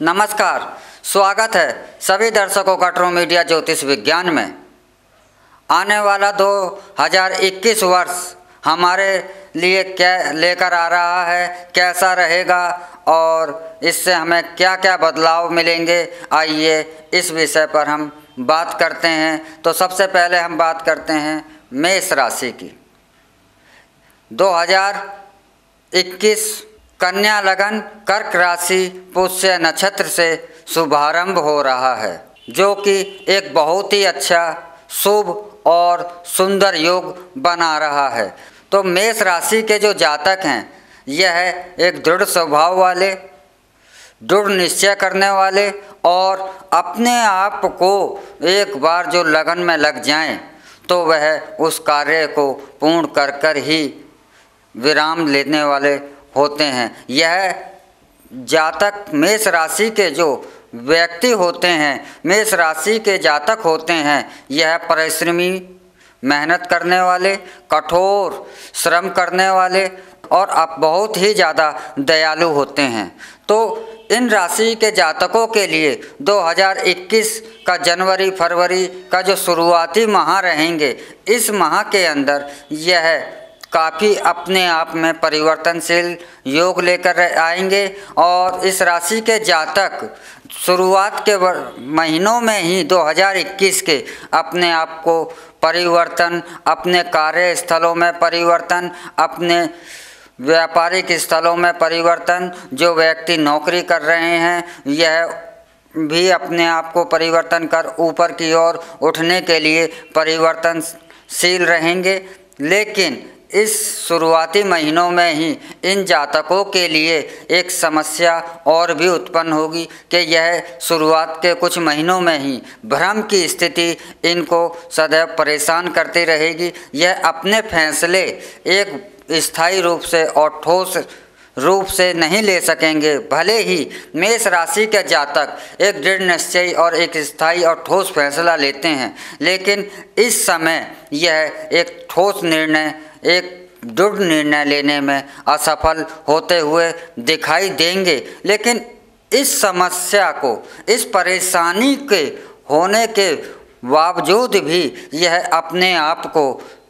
नमस्कार, स्वागत है सभी दर्शकों का ट्रू मीडिया ज्योतिष विज्ञान में। आने वाला 2021 वर्ष हमारे लिए क्या लेकर आ रहा है, कैसा रहेगा और इससे हमें क्या क्या बदलाव मिलेंगे, आइए इस विषय पर हम बात करते हैं। तो सबसे पहले हम बात करते हैं मेष राशि की। 2021 कन्या लगन कर्क राशि पुष्य नक्षत्र से शुभारंभ हो रहा है, जो कि एक बहुत ही अच्छा शुभ और सुंदर योग बना रहा है। तो मेष राशि के जो जातक हैं, यह एक दृढ़ स्वभाव वाले, दृढ़ निश्चय करने वाले और अपने आप को एक बार जो लगन में लग जाएं तो वह उस कार्य को पूर्ण कर कर ही विराम लेने वाले होते हैं। यह जातक मेष राशि के जो व्यक्ति होते हैं, मेष राशि के जातक होते हैं, यह परिश्रमी, मेहनत करने वाले, कठोर श्रम करने वाले और अब बहुत ही ज़्यादा दयालु होते हैं। तो इन राशि के जातकों के लिए 2021 का जनवरी फरवरी का जो शुरुआती माह रहेंगे, इस माह के अंदर यह काफ़ी अपने आप में परिवर्तनशील योग लेकर आएंगे और इस राशि के जातक शुरुआत के महीनों में ही 2021 के अपने आप को परिवर्तन, अपने कार्यस्थलों में परिवर्तन, अपने व्यापारिक स्थलों में परिवर्तन, जो व्यक्ति नौकरी कर रहे हैं यह भी अपने आप को परिवर्तन कर ऊपर की ओर उठने के लिए परिवर्तनशील रहेंगे। लेकिन इस शुरुआती महीनों में ही इन जातकों के लिए एक समस्या और भी उत्पन्न होगी कि यह शुरुआत के कुछ महीनों में ही भ्रम की स्थिति इनको सदैव परेशान करती रहेगी। यह अपने फैसले एक स्थायी रूप से और ठोस रूप से नहीं ले सकेंगे। भले ही मेष राशि के जातक एक दृढ़ निश्चयी और एक स्थायी और ठोस फैसला लेते हैं, लेकिन इस समय यह एक ठोस निर्णय, एक दृढ़ निर्णय लेने में असफल होते हुए दिखाई देंगे। लेकिन इस समस्या को, इस परेशानी के होने के बावजूद भी यह अपने आप को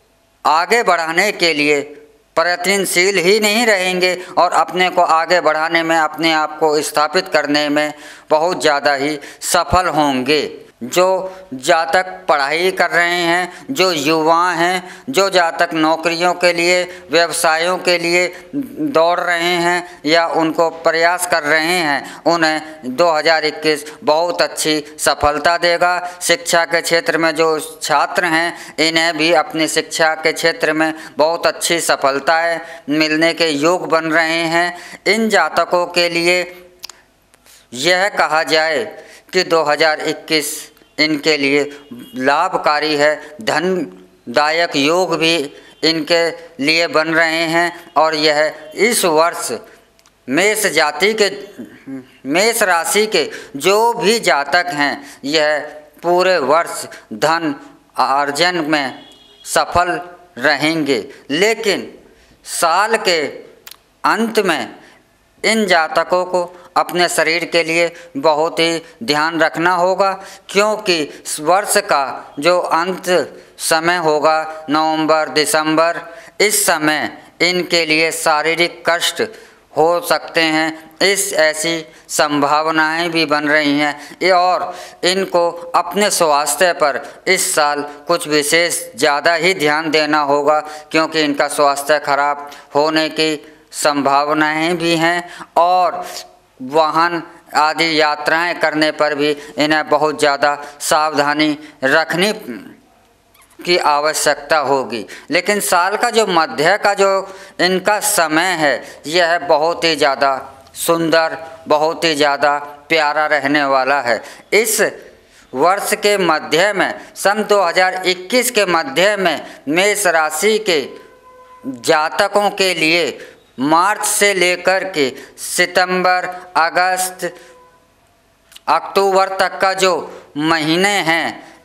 आगे बढ़ाने के लिए प्रयत्नशील ही नहीं रहेंगे और अपने को आगे बढ़ाने में, अपने आप को स्थापित करने में बहुत ज़्यादा ही सफल होंगे। जो जातक पढ़ाई कर रहे हैं, जो युवा हैं, जो जातक नौकरियों के लिए, व्यवसायों के लिए दौड़ रहे हैं या उनको प्रयास कर रहे हैं, उन्हें 2021 बहुत अच्छी सफलता देगा। शिक्षा के क्षेत्र में जो छात्र हैं, इन्हें भी अपनी शिक्षा के क्षेत्र में बहुत अच्छी सफलताएं मिलने के योग बन रहे हैं। इन जातकों के लिए यह कहा जाए कि 2021 इनके लिए लाभकारी है, धनदायक योग भी इनके लिए बन रहे हैं और यह इस वर्ष मेष राशि के जो भी जातक हैं, यह पूरे वर्ष धन अर्जन में सफल रहेंगे। लेकिन साल के अंत में इन जातकों को अपने शरीर के लिए बहुत ही ध्यान रखना होगा, क्योंकि वर्ष का जो अंत समय होगा, नवंबर दिसंबर, इस समय इनके लिए शारीरिक कष्ट हो सकते हैं। ऐसी संभावनाएं भी बन रही हैं और इनको अपने स्वास्थ्य पर इस साल कुछ विशेष ज़्यादा ही ध्यान देना होगा, क्योंकि इनका स्वास्थ्य खराब होने की संभावनाएं भी हैं और वाहन आदि यात्राएं करने पर भी इन्हें बहुत ज़्यादा सावधानी रखने की आवश्यकता होगी। लेकिन साल का जो मध्य का जो इनका समय है, यह बहुत ही ज़्यादा सुंदर, बहुत ही ज़्यादा प्यारा रहने वाला है। इस वर्ष के मध्य में, सन 2021 के मध्य में मेष राशि के जातकों के लिए मार्च से लेकर के सितंबर, अगस्त, अक्टूबर तक का जो महीने हैं,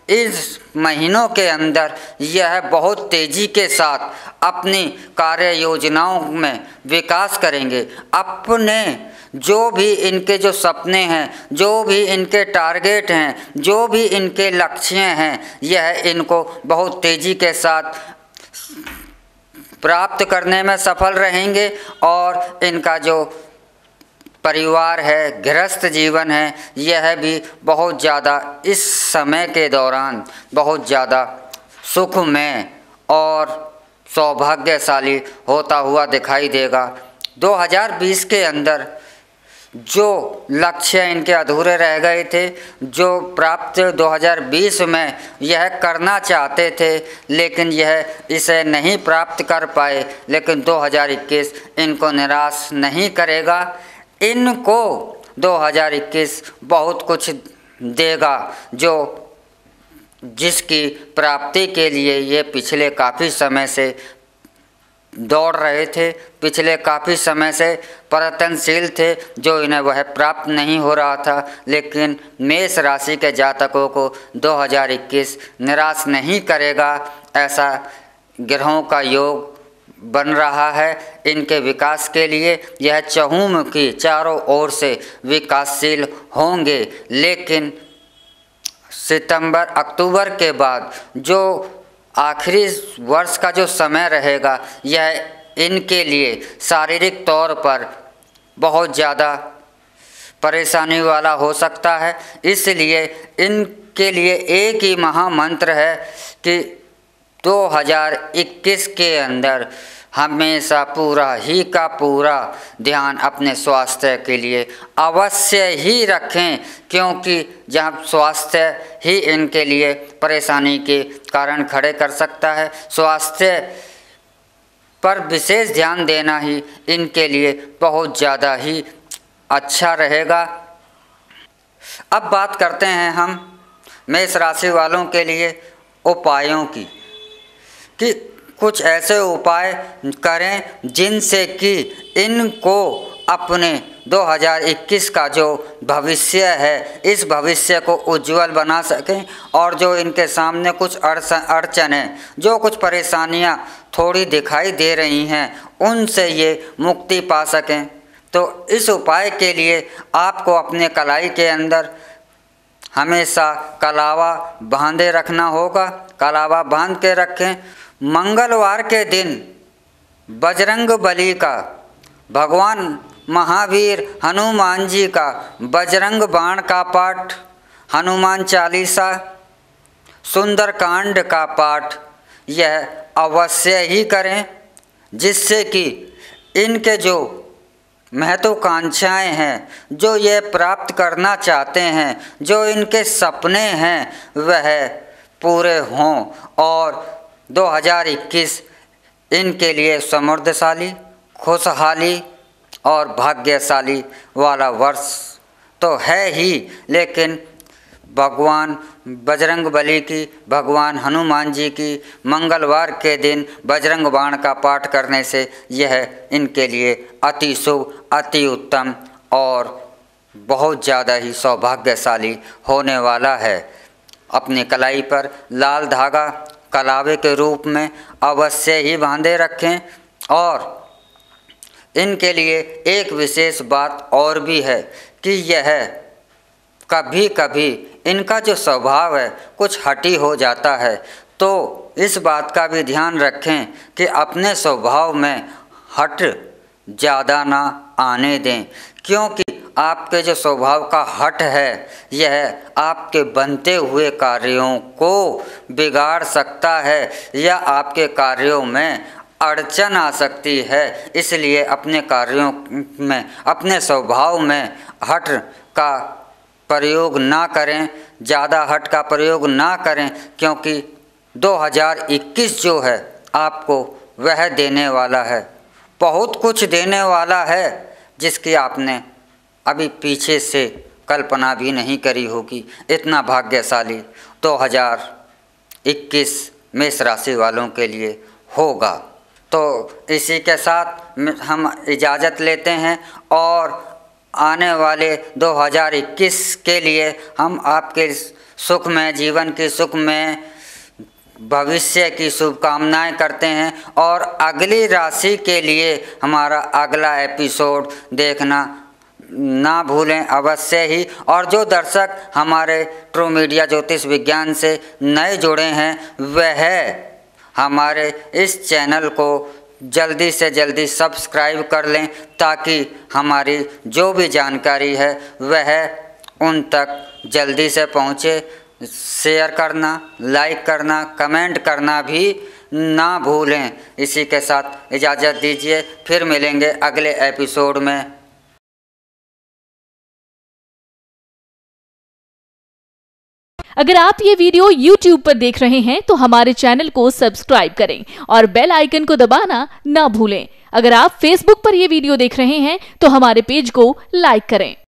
इस महीनों के अंदर यह बहुत तेज़ी के साथ अपनी कार्य योजनाओं में विकास करेंगे। अपने जो भी इनके जो सपने हैं, जो भी इनके टारगेट हैं, जो भी इनके लक्ष्य हैं, यह इनको बहुत तेज़ी के साथ प्राप्त करने में सफल रहेंगे। और इनका जो परिवार है, गृहस्थ जीवन है, यह भी बहुत ज़्यादा इस समय के दौरान बहुत ज़्यादा सुखमय और सौभाग्यशाली होता हुआ दिखाई देगा। 2020 के अंदर जो लक्ष्य इनके अधूरे रह गए थे, जो प्राप्त 2020 में यह करना चाहते थे, लेकिन यह इसे नहीं प्राप्त कर पाए, लेकिन 2021 इनको निराश नहीं करेगा। इनको 2021 बहुत कुछ देगा, जो जिसकी प्राप्ति के लिए ये पिछले काफ़ी समय से दौड़ रहे थे, पिछले काफ़ी समय से प्रयत्नशील थे, जो इन्हें वह प्राप्त नहीं हो रहा था। लेकिन मेष राशि के जातकों को 2021 निराश नहीं करेगा, ऐसा ग्रहों का योग बन रहा है। इनके विकास के लिए यह चहुमुखी चारों ओर से विकासशील होंगे। लेकिन सितंबर अक्टूबर के बाद जो आखिरी वर्ष का जो समय रहेगा, यह इनके लिए शारीरिक तौर पर बहुत ज़्यादा परेशानी वाला हो सकता है। इसलिए इनके लिए एक ही महामंत्र है कि 2021 के अंदर हमेशा पूरा ही का पूरा ध्यान अपने स्वास्थ्य के लिए अवश्य ही रखें, क्योंकि जहाँ स्वास्थ्य ही इनके लिए परेशानी के कारण खड़े कर सकता है, स्वास्थ्य पर विशेष ध्यान देना ही इनके लिए बहुत ज़्यादा ही अच्छा रहेगा। अब बात करते हैं हम मेष राशि वालों के लिए उपायों की, कि कुछ ऐसे उपाय करें जिनसे कि इनको अपने 2021 का जो भविष्य है, इस भविष्य को उज्जवल बना सकें। और जो इनके सामने कुछ अड़चनें, जो कुछ परेशानियां थोड़ी दिखाई दे रही हैं, उनसे ये मुक्ति पा सकें। तो इस उपाय के लिए आपको अपने कलाई के अंदर हमेशा कलावा बांधे रखना होगा। कलावा बांध के रखें। मंगलवार के दिन बजरंग बली का, भगवान महावीर हनुमान जी का बजरंग बाण का पाठ, हनुमान चालीसा, सुंदरकांड का पाठ यह अवश्य ही करें, जिससे कि इनके जो महत्वाकांक्षाएं हैं, जो ये प्राप्त करना चाहते हैं, जो इनके सपने हैं, वह पूरे हों और 2021 इनके लिए समृद्धशाली, खुशहाली और भाग्यशाली वाला वर्ष तो है ही, लेकिन भगवान बजरंगबली की, भगवान हनुमान जी की मंगलवार के दिन बजरंग बाण का पाठ करने से यह इनके लिए अति शुभ, अति उत्तम और बहुत ज़्यादा ही सौभाग्यशाली होने वाला है। अपनी कलाई पर लाल धागा कलावे के रूप में अवश्य ही बांधे रखें। और इनके लिए एक विशेष बात और भी है कि यह कभी कभी इनका जो स्वभाव है कुछ हठी हो जाता है, तो इस बात का भी ध्यान रखें कि अपने स्वभाव में हट ज़्यादा ना आने दें, क्योंकि आपके जो स्वभाव का हट है, यह आपके बनते हुए कार्यों को बिगाड़ सकता है या आपके कार्यों में अड़चन आ सकती है। इसलिए अपने कार्यों में, अपने स्वभाव में हट का प्रयोग ना करें, ज़्यादा हट का प्रयोग ना करें, क्योंकि 2021 जो है आपको वह देने वाला है, बहुत कुछ देने वाला है, जिसकी आपने अभी पीछे से कल्पना भी नहीं करी होगी। इतना भाग्यशाली 2021 मेष राशि वालों के लिए होगा। तो इसी के साथ हम इजाज़त लेते हैं और आने वाले 2021 के लिए हम आपके सुख में, जीवन के सुख में, भविष्य की शुभकामनाएं करते हैं। और अगली राशि के लिए हमारा अगला एपिसोड देखना ना भूलें अवश्य ही। और जो दर्शक हमारे ट्रू मीडिया ज्योतिष विज्ञान से नए जुड़े हैं वह हमारे इस चैनल को जल्दी से जल्दी सब्सक्राइब कर लें, ताकि हमारी जो भी जानकारी है वह उन तक जल्दी से पहुँचे। शेयर करना, लाइक करना, कमेंट करना भी ना भूलें। इसी के साथ इजाज़त दीजिए, फिर मिलेंगे अगले एपिसोड में। अगर आप ये वीडियो YouTube पर देख रहे हैं तो हमारे चैनल को सब्सक्राइब करें और बेल आइकन को दबाना ना भूलें। अगर आप Facebook पर ये वीडियो देख रहे हैं तो हमारे पेज को लाइक करें।